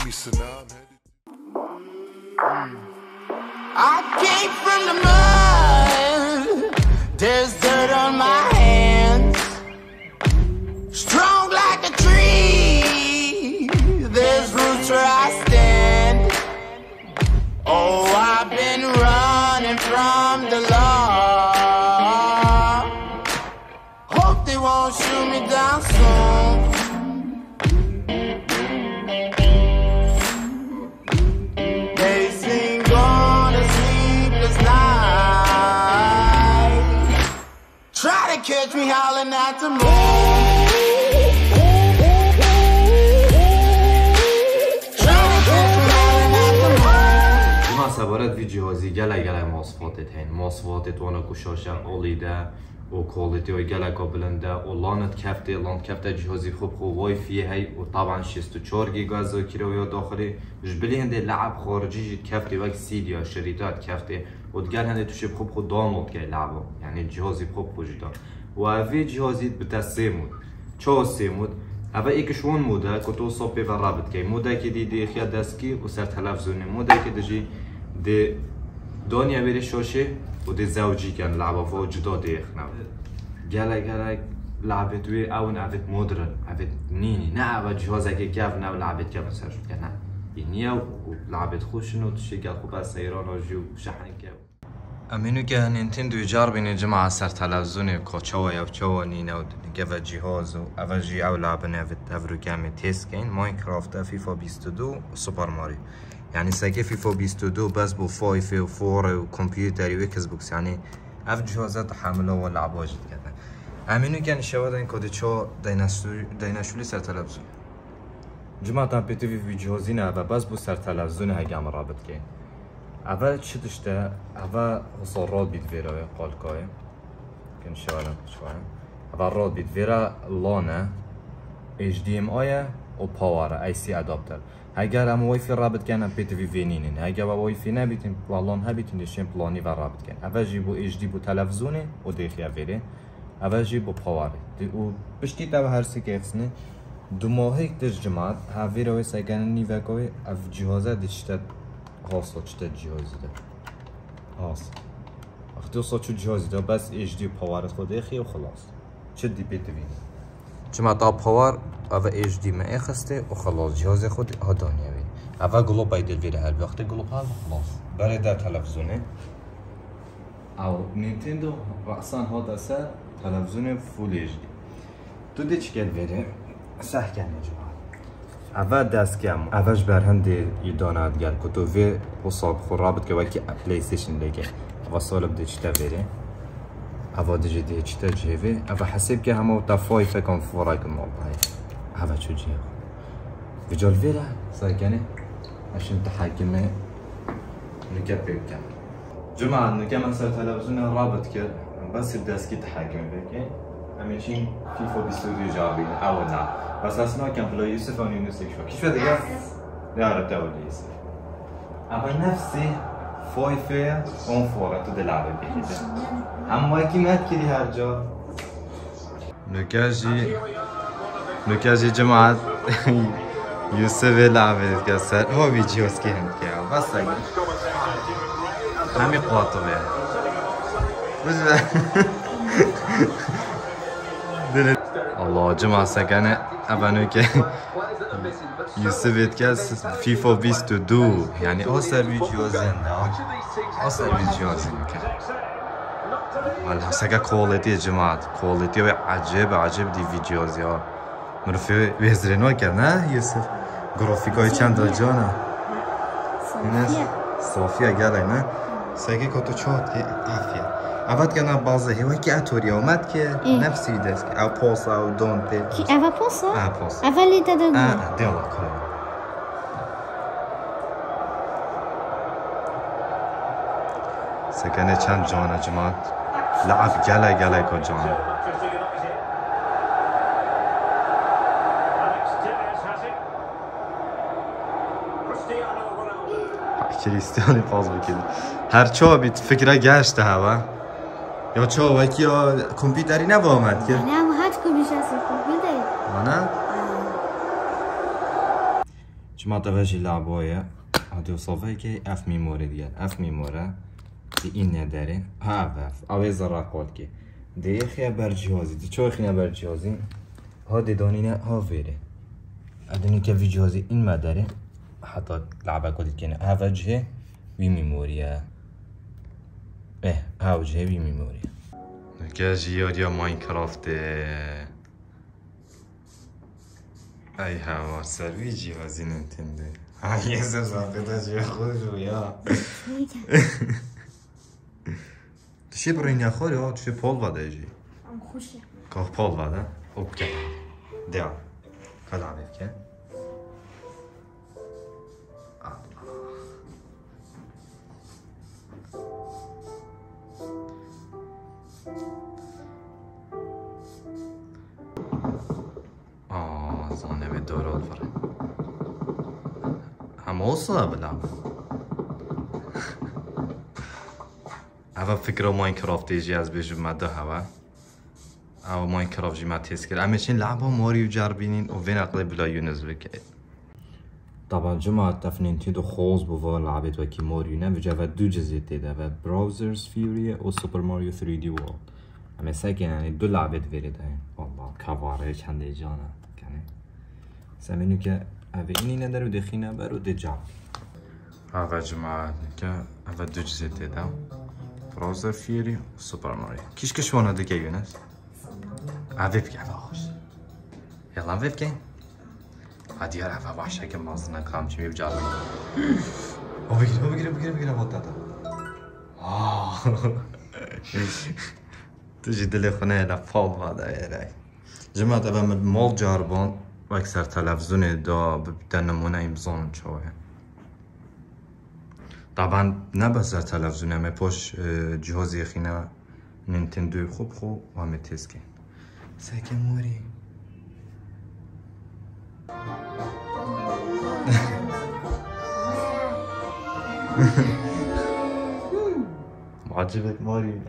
Peace and now I'm headed. I came from the mud. There's dirt on my hands. Strong like a tree. There's roots where I stand. Oh, I've been running from the law. Hope they won't shoot me down soon. They sing on a sleepless night. Try to catch me howling at the moon. سوارت وی جهازی گله مواصفاتت هین مواصفاتت وانا کشاشن اولیده و کوالیتی و گله بلنده و لانت کفته جهازی خوب وای فیه هی و طبعا 64 گیگا ذاکره و یا داخلی جبلی هنده لعب خارجی کفته وقت سید یا شریطات کفته و دگر هنده توش خوب دانلود که لعبه یعنی جهازی خوب جدا و وی جهازی بتسه مود چه سه مود اول ایکشون موده که تو صبح و رابط که موده که دی خیال دستکی و سر تلفزیونی موده که دجی ده دنیا بری شاشه و ده زوجی کن لعبه فا جدا دیخ نو گله لعبه توی اون عوض مدرن عوض نینی نه عوض جهازه که گف نو لعبه که بسر شد نه اینیه و لعبه خوشن و تشی گل خوب از سیران آجی و شحن که امینو که نینتندو جربین جمع سر تلفزیون کچوا یا چوا نینه و گف جهاز و اوجی او لعبه نوید افرو کمی تست کن ماینکرافت فیفا 22 و سوپر ماری يعني ساكي فيفا 22 بس بو 5 و 4 و كمبيوتر و اكس بوكس يعني اف جهازات حامله ولا عباجت كده امينو كان شواده ان كود چو دايناشولي سر تلفزيون جماعه بي تي في جهازينا و بس بو سر تلفزيون هاگام رابط كين اول چه دشته اول صورات بيت فيرا قالكاي كان شواده شويه اول راد بيت فيرا لانه HDMI و باور اي سي ادابتر اگر هم وای فی رابط کنن پی تی وی وینینن اگر با وای فی نبیتین پلان ها بیتین دشین پلانی و رابط کن اولی بو اچ دی بو تلفزیونه و دیخی اولی اولی بو پاوره و پشتی تا هر سی که افسنه دو ماهی کدش جماعت هاوی روی سگن نیوکوی اف جهازه دشتت هاسو چت جهازی ده هاس اختیار سوچو جهازی ده بس اچ دی پاور خود دیخی و خلاص چه دی پی تی وی جماعت پاور اول اچ دی ما اخسته و خلاص جهاز خود هدانیه بی اول گلوب ایدل ویره هر وقت گلوب ها خلاص برای در تلفزیونه او نینتندو رأسان ها دسته تلفزیون فول اچ دی تو دی چکل ویره سه کنه جماعت اول دست کم اولش برهند ایدانات گل کتو وی حساب خور رابط که وکی پلی ستیشن دیگه و سال بده چتا ویره اول دیگه دی چتا جیوه اول حساب که همه تفای فکر فورای کن مال هوا چو جیو ویجال ویره ساکنه عشان تحكمه نكبر كم جماعة نكمل سر تلفزيون رابط كده بس الداسكي تحكم بك همشين فيفا باستوديو جابين أول نعم بس أسمع كم بلا يوسف أو يونس شو كيف هذا لا عرفت أول يوسف أما نفسي فايفة أون فورة تدلع بكده هم واقعي ما تكلي هرجا نكاجي جماعة يوسف لعبه كسر هو فيديوز كهم كيا بس أقول همي قاطع الله جماعة سكانة أبانو كي يوسف يتكاس فيفا 22 يعني أوسر فيديوزين أوسر فيديوزين والله سكا كواليتي جماعة كواليتي عجب دي فيديوز يا مرفي ويزرينو كنا يوسف گرافیکای چند جانا صافیه گله نه سگی کتو چهات که تافیه اول کنه بازه هیوی که اتوری آمد که نفسی دست که او پاسا و دانته کی اول پاسا؟ پاسا اولی داده بود دیالا کنه سکنه چند جانا جماعت لعب گله که جانا کریستیانی پاس بکنی هر چا بیت فکره گشته هوا یا چا وکی یا کامپیوتری نبامد که نه ما هات کمیش از کامپیوتری نه جماعة تفاجي لعبوية هادي وصفه كي اف ميموري ديال اف ميمورا دي إنا داري ها اوي زرا قولكي دي خيا برجوزي دي شو خيا برجوزي هادي دونينا ها فيري ادني كفي جوزي إن ما داري حتى لعبة قلت كنا ها وجهه وي ميموريا ها وجهه وي ميموريا كاجي يا ماينكرافت اي هوا سروي جهازي نينتندو هاي زاقدا جي خورو يا تشي برين يا خورو تشي بول وادا يجي ام خوشه كاف بول وادا اوكي ديا كلام بك زانه به دورال فرن هم اوصلا بلعب اول فكره ماینکرافت ایجی از بیجو مده هوا او ماینکرافت جی ما تیز کرد اما چین لعبه ماریو جربینین و وین اقلی بلا یونز بکرد طبعا جمعه تفنینتی دو خوز بوا لعبت وکی ماریو نه و جوه دو جزیت دیده و براوزرز فیوری و سوپر ماریو 3D وارلد اما ساکن یعنی دو لعبت ویرده والله کواره چنده جانه سمینو که اوه اینی ندارو دخینه برو ده جام اوه جماعت که اوه دو جزی دیدم براوزر فیری و سوپر ماریو کیش کشوانه دیگه یونس؟ اوه بگه اوه خوش یلا اوه بگه هدیار اوه وحشه که مازنه کام چی میب جارو اوه بگیره بود دادا تو جی دلی خونه لفال باده یه جماعت اوه مال جاربان و اکثر تلفزیون دا ببیدن نمونه ایمزان چوه طبعا نه بس در تلفزیون همه پاش جهازی خینه نینتندوی خوب و همه تیز کن سکه موری معجبت موری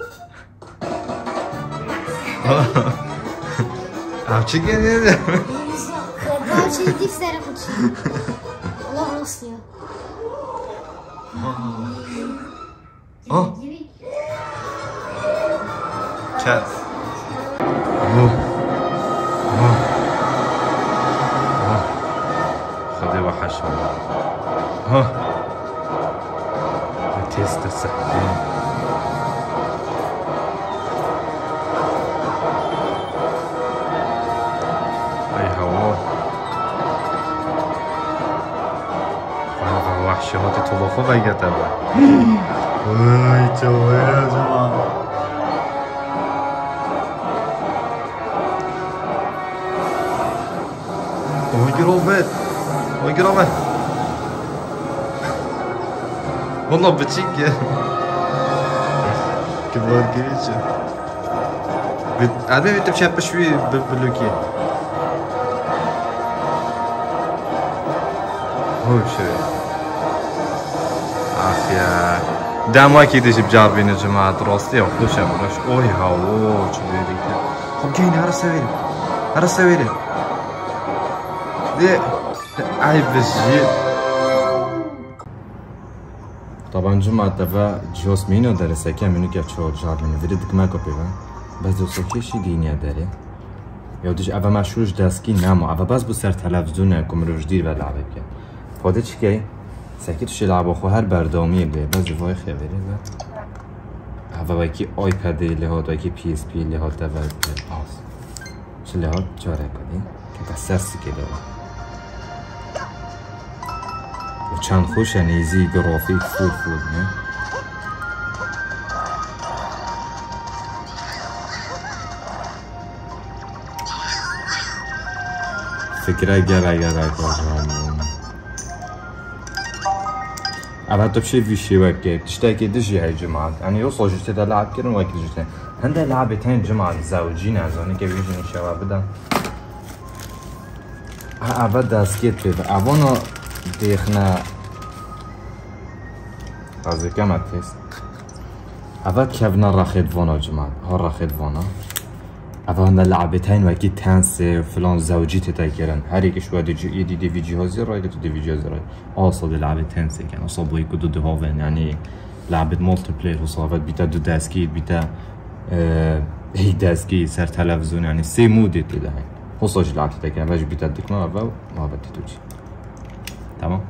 هم چی کنید؟ چی دیف سر خودشی الله راستیه چه؟ خدي وحش تيست السحبين وحشات طلوخو بگه با وای چوه یا جماعه اوه گرامه والله بچینگه كبار گریچه عادي انت بشاب شوي بلوكي هو شوي عافية دام اكيد يجي بجاربين يا جماعة راستي وخوشة مراش اوي هاو شو بيريك خب جيني هرا سويلي دي عيب بسجيل طبعا جماعة دفا جوز مينو داره سكي منو كيف شو جاربين فيديك ما كوبي بس دو سوكيشي دينيا داره يوديش اوا مشروش دسكي نمو اوا بس بو سر تلفزيونه كمروش دير و لعبه بكن فاده چي كي سكي توشي لعبه خو هر بردامي بله بس وای خبره و اوا وكي آیپد لهات وكي پی اس پی لهات دور باز چه لهات جاره کنی که بس سرسی که داره و چند خوش نیزی گرافیک فول نه فكره گره کارم اول تو بشي في شي وكي تشتاكي دجي هاي جماعة يعني يوصل جيت لعب كيرن وكي جيت هندا لعبتين جماعة زوجين ازوني كي بيجي شباب بدا اول دسكيت بيد اوانا ديخنا قصدي كما تيست اول كيفنا راخد فانا جماعة ها راخد فانا أفهم اللعبتين وكي تنس فلان زوجي تتذكرن هر يكش وادي يدي دي في جهازي راي تو دي في جهازي راي أصل اللعبة تنس يعني أصابوا يكودوا دهوفن يعني لعبة مولتي بلاير وصافت بيتا دو داسكي بيتا هي داسكي سر تلفزيون يعني سي مودي تدهين خصوصا لعبة تتذكرن راج بيتا دكنا أفا ما بدي توجي تمام.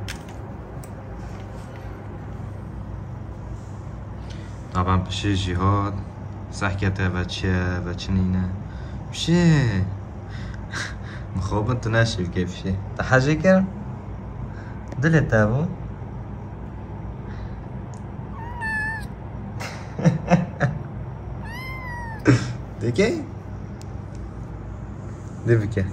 طبعا بشي جهاد سحكته و چنینه بشي مخوب انتو ناشي كيف شي تحاجي كرم دلت ابو ديكي ديبكي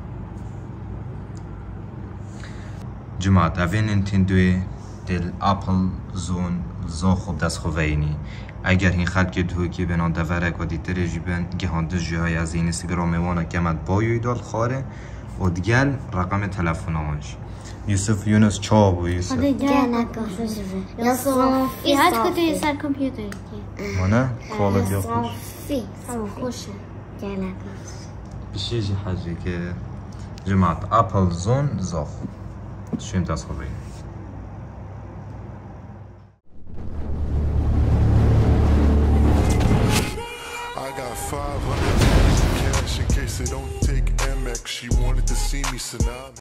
جماعة اوه نينتندوی دل اپل زون خوب دست خوینی اگر این خلق دو که بنان دورک و دیتر جیبن گهانده جای از این اینستاگرام وانا کمت بایوی دال خاره و دیگل رقم تلفن آنش یوسف یونس چاب و یوسف Я сам фигать куда сар компьютер. مانه خالد یا خوش خوش. بشیجی حاجی که جماعت اپل زون زاخ شویم دست خوبه $500 cash in case they don't take Amex. She wanted to see me, so now